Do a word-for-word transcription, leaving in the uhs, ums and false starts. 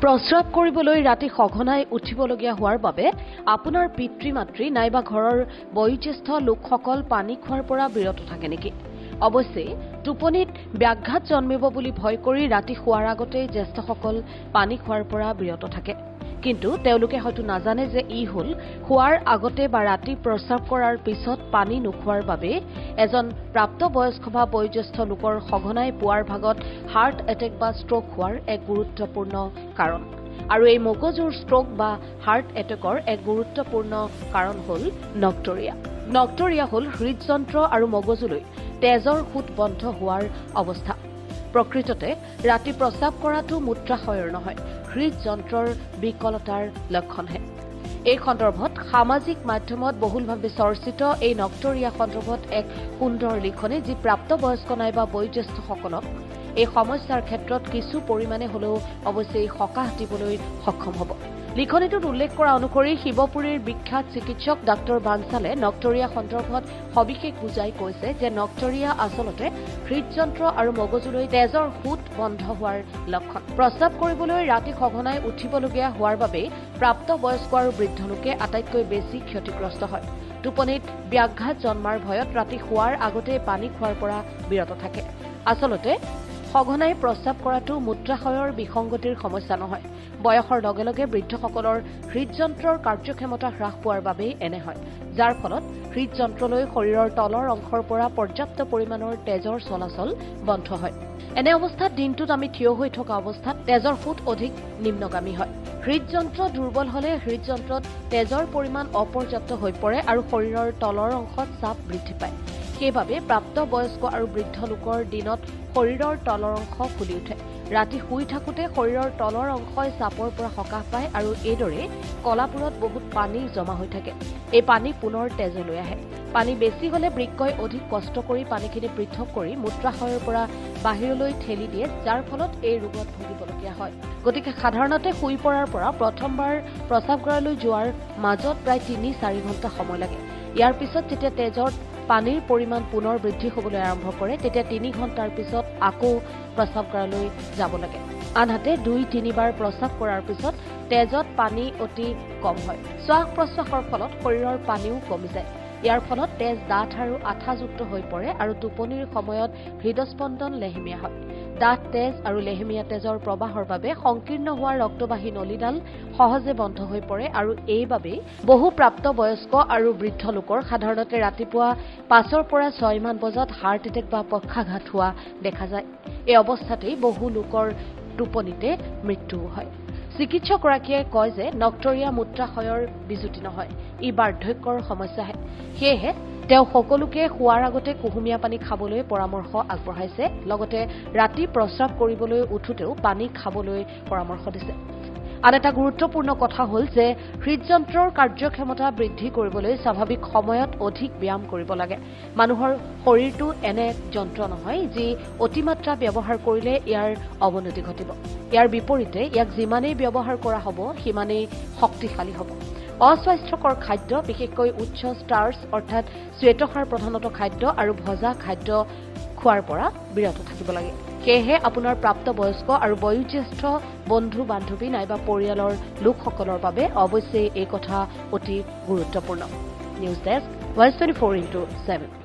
প্ৰস্ৰাৱ কৰিবলৈ ৰাতি সঘনাই উঠিবলগীয়া হোৱাৰ বাবে আপোনাৰ পিতৃ-মাতৃ নাইবা ঘৰৰ বয়োজ্যেষ্ঠ লোকসকল পানী খোৱাৰ পৰা বিৰত থাকে নেকি? অৱশ্যে টোপনিত ব্যাঘাত জন্মিব বুলি ভয় কৰি ৰাতি শোৱাৰ আগতে জ্যেষ্ঠসকল পানী খোৱাৰ পৰা বিৰত থাকে। কিন্তু তেওঁলোকে হয়তো নাজানে যে ই হ'ল শোৱাৰ আগতে বা ৰাতি প্ৰস্ৰাৱ কৰাৰ পিছত পানী নোখোৱাৰ বাবে এজন প্ৰাপ্তবয়স্ক বা বয়োজ্যেষ্ঠ লোকৰ সঘনাই পুৱাৰ ভাগত হাৰ্ট এটেক বা ষ্ট্ৰোক হোৱাৰ এক গুৰুত্বপূৰ্ণ কাৰণ। আৰু এই মগজুৰ ষ্ট্ৰোক বা হাৰ্ট এটেকৰ এক গুৰুত্বপূৰ্ণ কাৰণ হ'ল নক্টৰিয়া। নক্টৰিয়া হ'ল হৃদযন্ত্ৰ আৰু মগজুলৈ তেজৰ সোঁত বন্ধ হোৱাৰ অৱস্থা। প্ৰকৃততে ৰাতি প্ৰস্ৰাৱ কৰাটো মূত্ৰাশয়ৰ নহয়, হৃদযন্ত্ৰৰ বিকলতাৰ লক্ষণহে। এই সন্দৰ্ভত সামাজিক মাধ্যমত বহুলভাৱে চৰ্চিত এই নক্টৰিয়া সন্দৰ্ভত এক সুন্দৰ লিখনি যি প্ৰাপ্তবয়স্ক নাইবা বয়োজ্যেষ্ঠসকলক এই সমস্যাৰ ক্ষেত্ৰত কিছু পৰিমাণে হলেও অৱশ্যেই সকাহ দিবলৈ সক্ষম হ'ব। লিখনিটোত উল্লেখ কৰা অনুসৰি শিৱপুৰীৰ বিখ্যাত চিকিৎসক ডাক্তৰ বানচালে নক্টৰিয়া সন্দৰ্ভত সবিশেষ বুজাই কৈছে যে নক্টৰিয়া আচলতে হৃদযন্ত্ৰ আৰু মগজুলৈ তেজৰ সোঁত বন্ধ হোৱাৰ লক্ষণ। প্ৰস্ৰাৱ কৰিবলৈ ৰাতি সঘনাই উঠিবলগীয়া হোৱাৰ বাবে প্ৰাপ্তবয়স্ক আৰু বৃদ্ধ লোকে আটাইতকৈ বেছি ক্ষতিগ্ৰস্ত হয়। টোপনিত ব্যাঘাত জন্মাৰ ভয়ত ৰাতি শোৱাৰ আগতে পানী খোৱাৰ পৰা বিৰত থাকে। আচলতে সঘনাই প্ৰস্ৰাৱ কৰাটো মূত্ৰাশয়ৰ বিসংগতিৰ সমস্যা নহয়। বয়সৰ লগে লগে বৃদ্ধসকলৰ হৃদযন্ত্ৰৰ কাৰ্যক্ষমতা হ্ৰাস পোৱাৰ বাবেই এনে হয়, যাৰ ফলত হৃদযন্ত্ৰলৈ শৰীৰৰ তলৰ অংশৰ পৰা পৰ্যাপ্ত পৰিমাণৰ তেজৰ চলাচল বন্ধ হয়। এনে অৱস্থাত দিনটোত আমি থিয় হৈ থকা অৱস্থাত তেজৰ সোঁত অধিক নিম্নগামী হয়। হৃদযন্ত্ৰ দুৰ্বল হলে হৃদযন্ত্ৰত তেজৰ পৰিমাণ অপৰ্যাপ্ত হৈ পৰে আৰু শৰীৰৰ তলৰ অংশত চাপ বৃদ্ধি পায়। সেইবাবে প্ৰাপ্তবয়স্ক আৰু বৃদ্ধ লোকৰ দিনত শৰীৰৰ তলৰ অংশ ফুলি উঠে। ৰাতি শুই থাকোঁতে শৰীৰৰ তলৰ অংশই চাপৰ পৰা সকাহ পায় আৰু এইদৰে কলাপুৰত বহুত পানী জমা হৈ থাকে। এই পানী পুনৰ তেজলৈ আহে। পানী বেছি হলে বৃক্কই অধিক কষ্ট কৰি পানীখিনি পৃথক কৰি মূত্ৰাশয়ৰ পৰা বাহিৰলৈ ঠেলি দিয়ে, যাৰ ফলত এই ৰোগত ভুগিবলগীয়া হয়। গতিকে সাধাৰণতে শুই পৰাৰ পৰা প্ৰথমবাৰ প্ৰস্ৰাৱগাৰলৈ যোৱাৰ মাজত প্ৰায় তিনি চাৰি ঘণ্টা সময় লাগে। ইয়াৰ পিছত যেতিয়া তেজত পানীৰ পৰিমাণ পুনৰ বৃদ্ধি হ'বলৈ আৰম্ভ কৰে তেতিয়া তিনি ঘণ্টাৰ পিছত আকৌ প্ৰস্ৰাৱগাৰলৈ যাব লাগে। আনহাতে দুই তিনিবাৰ প্ৰস্ৰাৱ কৰাৰ পিছত তেজত পানী অতি কম হয়। শ্বাস প্ৰশ্বাসৰ ফলত শৰীৰৰ পানীও কমি যায়। ইয়াৰ ফলত তেজ ডাঠ আৰু আঠাযুক্ত হৈ পৰে আৰু টোপনিৰ সময়ত হৃদস্পন্দন লেহেমীয়া হয়। ডাঠ তেজ আৰু লেহেমীয়া তেজৰ প্ৰবাহৰ বাবে সংকীৰ্ণ হোৱা ৰক্তবাহী নলীডাল সহজে বন্ধ হৈ পৰে আৰু এইবাবেই বহু প্ৰাপ্তবয়স্ক আৰু বৃদ্ধ লোকৰ সাধাৰণতে ৰাতিপুৱা পাঁচৰ পৰা ছয়মান বজাত হাৰ্ট এটেক বা পক্ষাঘাত হোৱা দেখা যায়। এই অৱস্থাতেই বহু লোকৰ টোপনিতে মৃত্যুও হয়। চিকিৎসকগৰাকীয়ে কয় যে নক্টৰিয়া মূত্ৰাশয়ৰ বিজুতি নহয়, ই বাৰ্ধক্যৰ সমস্যাহে। সেয়েহে তেওঁ সকলোকে শোৱাৰ আগতে কুহুমীয়া পানী খাবলৈ পৰামৰ্শ আগবঢ়াইছে, লগতে ৰাতি প্ৰস্ৰাৱ কৰিবলৈ উঠোতেও পানী খাবলৈ পৰামৰ্শ দিছে। আন এটা গুৰুত্বপূৰ্ণ কথা হ'ল যে হৃদযন্ত্ৰৰ কাৰ্যক্ষমতা বৃদ্ধি কৰিবলৈ স্বাভাৱিক সময়ত অধিক ব্যায়াম কৰিব লাগে। মানুহৰ শৰীৰটো এনে এক যন্ত্ৰ নহয় যি অতিমাত্ৰা ব্যৱহাৰ কৰিলে ইয়াৰ অৱনতি ঘটিব। ইয়াৰ বিপৰীতে ইয়াক যিমানেই ব্যৱহাৰ কৰা হ'ব সিমানেই শক্তিশালী হ'ব। অস্বাস্থ্যকৰ খাদ্য, বিশেষকৈ উচ্চ ষ্টাৰ্চ অৰ্থাৎ শ্বেতসাৰ প্ৰধানত খাদ্য আৰু ভজা খাদ্য খোৱাৰ পৰা বিৰত থাকিব লাগে। সেয়েহে আপোনাৰ প্ৰাপ্তবয়স্ক আৰু বয়োজ্যেষ্ঠ বন্ধু-বান্ধৱী নাইবা পৰিয়ালৰ লোকসকলৰ বাবে অৱশ্যেই এই কথা অতি গুৰুত্বপূৰ্ণ। News desk, voice twenty four into seven.